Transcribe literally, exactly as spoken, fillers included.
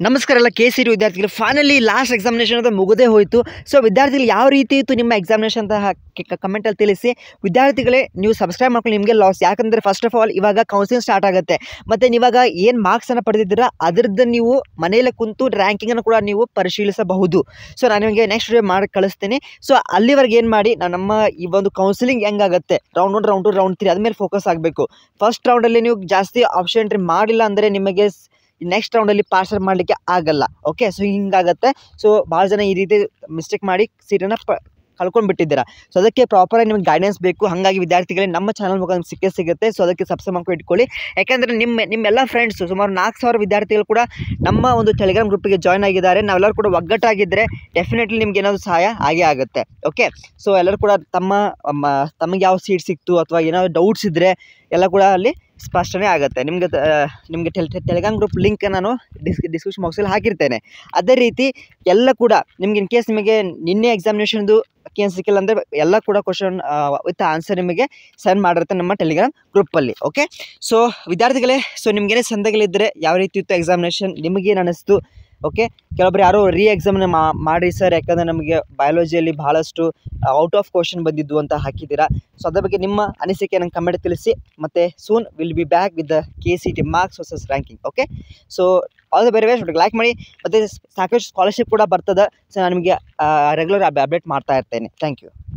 ನಮಸ್ಕಾರ ಎಲ್ಲ K C T ವಿದ್ಯಾರ್ಥಿಗಳು. ಫೈನಲಿ ಲಾಸ್ಟ್ ಎಕ್ಸಾಮಿನೇಷನ್ ಅದು ಮುಗದೇ ಹೋಯಿತು. ಸೊ ವಿದ್ಯಾರ್ಥಿಗಳು ಯಾವ ರೀತಿ ಇತ್ತು ನಿಮ್ಮ ಎಕ್ಸಾಮಿನೇಷನ್ ಅಂತ ಕಮೆಂಟಲ್ಲಿ ತಿಳಿಸಿ. ವಿದ್ಯಾರ್ಥಿಗಳೇ, ನೀವು ಸಬ್ಸ್ಕ್ರೈಬ್ ಮಾಡ್ಕೊಂಡು ನಿಮಗೆ ಲಾಸ್. ಯಾಕಂದರೆ ಫಸ್ಟ್ ಆಫ್ ಆಲ್ ಇವಾಗ ಕೌನ್ಸಿಲಿಂಗ್ ಸ್ಟಾರ್ಟ್ ಆಗುತ್ತೆ. ಮತ್ತು ನೀವಾಗ ಏನು ಮಾರ್ಕ್ಸನ್ನು ಪಡೆದಿದ್ದೀರಾ ಅದರದ್ದು ನೀವು ಮನೆಯಲ್ಲೇ ಕುಂತು ರ್ಯಾಂಕಿಂಗನ್ನು ಕೂಡ ನೀವು ಪರಿಶೀಲಿಸಬಹುದು. ಸೊ ನಾನು ನಿಮಗೆ ನೆಕ್ಸ್ಟ್ ವಿಡಿಯೋ ಮಾಡಿ ಕಳಿಸ್ತೀನಿ. ಸೊ ಅಲ್ಲಿವರೆಗೆ ಏನು ಮಾಡಿ, ನಾನು ನಮ್ಮ ಈ ಒಂದು ಕೌನ್ಸಿಲಿಂಗ್ ಹೆಂಗಾಗುತ್ತೆ, round one round two round three ಅದ್ಮೇಲೆ ಫೋಕಸ್ ಆಗಬೇಕು. ಫಸ್ಟ್ ರೌಂಡಲ್ಲಿ ನೀವು ಜಾಸ್ತಿ ಆಪ್ಷನ್ ಎಂಟ್ರಿ ಮಾಡಿಲ್ಲ ಅಂದರೆ ನಿಮಗೆ ನೆಕ್ಸ್ಟ್ ರೌಂಡಲ್ಲಿ ಪಾರ್ಸಲ್ ಮಾಡಲಿಕ್ಕೆ ಆಗಲ್ಲ. Okay, so ಹಿಂಗಾಗತ್ತೆ. ಸೊ ಭಾಳ ಜನ ಈ ರೀತಿ ಮಿಸ್ಟೇಕ್ ಮಾಡಿ ಸೀಟನ್ನು ಪ ಕಳ್ಕೊಂಡು ಬಿಟ್ಟಿದ್ದೀರಾ. ಸೊ ಅದಕ್ಕೆ ಪ್ರಾಪರಾಗಿ ನಿಮಗೆ ಗೈಡೆನ್ಸ್ ಬೇಕು. ಹಾಗಾಗಿ ವಿದ್ಯಾರ್ಥಿಗಳೇ, ನಮ್ಮ ಚಾನಲ್ ಮುಖಾಂತರ ನಿಮ್ಗೆ ಸಿಕ್ಕೇ ಸಿಗುತ್ತೆ. ಸೊ ಅದಕ್ಕೆ ಸಬ್ಸ್ಕ್ರೈಬ್ ಮಾಡ್ಕೊಂಡು ಇಟ್ಕೊಳ್ಳಿ. ಯಾಕೆಂದರೆ ನಿಮ್ಮ ನಿಮ್ಮೆಲ್ಲ ಫ್ರೆಂಡ್ಸು ಸುಮಾರು ನಾಲ್ಕು ಸಾವಿರ ವಿದ್ಯಾರ್ಥಿಗಳು ಕೂಡ ನಮ್ಮ ಒಂದು ಟೆಲಿಗ್ರಾಮ್ ಗ್ರೂಪಿಗೆ ಜಾಯ್ನ್ ಆಗಿದ್ದಾರೆ. ನಾವೆಲ್ಲರೂ ಕೂಡ ಒಗ್ಗಟ್ಟಾಗಿದ್ದರೆ ಡೆಫಿನೆಟ್ಲಿ ನಿಮ್ಗೆ ಏನಾದರೂ ಸಹಾಯ ಆಗೇ ಆಗುತ್ತೆ. ಓಕೆ, ಸೊ ಎಲ್ಲರೂ ಕೂಡ ತಮ್ಮ ತಮಗೆ ಯಾವ ಸೀಟ್ ಸಿಕ್ತು ಅಥವಾ ಏನಾದರೂ ಡೌಟ್ಸ್ ಇದ್ದರೆ ಎಲ್ಲ ಕೂಡ ಅಲ್ಲಿ ಸ್ಪಷ್ಟನೆ ಆಗುತ್ತೆ. ನಿಮಗೆ ನಿಮಗೆ ಟೆಲ್ ಟೆಲಿಗ್ರಾಮ್ ಗ್ರೂಪ್ ಲಿಂಕ್ ನಾನು ಡಿಸ್ ಡಿಸ್ಕ್ರಿಪ್ಷನ್ ಬಾಕ್ಸಲ್ಲಿ ಹಾಕಿರ್ತೇನೆ. ಅದೇ ರೀತಿ ಎಲ್ಲ ಕೂಡ ನಿಮ್ಗೆ ಇನ್ ಕೇಸ್ ನಿಮಗೆ ನಿನ್ನೆ ಎಕ್ಸಾಮಿನೇಷನ್ದು ಏನು ಸಿಕ್ಕಿಲ್ಲ ಅಂದರೆ ಎಲ್ಲ ಕೂಡ ಕ್ವಶನ್ ವಿತ್ ಆನ್ಸರ್ ನಿಮಗೆ ಸೆಂಡ್ ಮಾಡಿರುತ್ತೆ ನಮ್ಮ ಟೆಲಿಗ್ರಾಮ್ ಗ್ರೂಪಲ್ಲಿ. ಓಕೆ, ಸೊ ವಿದ್ಯಾರ್ಥಿಗಳೇ, ಸೊ ನಿಮಗೇನೇ ಸಂದೇಹಗಳಿದ್ದರೆ ಯಾವ ರೀತಿ ಇತ್ತು ಎಕ್ಸಾಮಿನೇಷನ್, ನಿಮಗೇನು ಅನ್ನಿಸ್ತು? ಓಕೆ, ಕೆಲವೊಬ್ಬರು ಯಾರೋ ರೀ ಎಕ್ಸಾಮನ್ನ ಮಾಡಿ ಸರ್, ಯಾಕಂದರೆ ನಮಗೆ ಬಯಾಲಜಿಯಲ್ಲಿ ಭಾಳಷ್ಟು ಔಟ್ ಆಫ್ ಕ್ವಶನ್ ಬಂದಿದ್ದು ಅಂತ ಹಾಕಿದ್ದೀರಾ. ಸೊ ಅದ್ರ ಬಗ್ಗೆ ನಿಮ್ಮ ಅನಿಸಿಕೆ ನಂಗೆ ಕಮೆಂಟ್ ತಿಳಿಸಿ. ಮತ್ತು soon will be back with the K C T marks versus ranking. Okay, so all the very best. Like ಮಾಡಿ. ಮತ್ತು ಸಾಕಷ್ಟು ಸ್ಕಾಲರ್ಶಿಪ್ ಕೂಡ ಬರ್ತದೆ. ಸೊ ನಾನು ನಿಮಗೆ ರೆಗ್ಯುಲರ್ ಅಪ್ಡೇಟ್ ಮಾಡ್ತಾ ಇರ್ತೇನೆ. Thank you.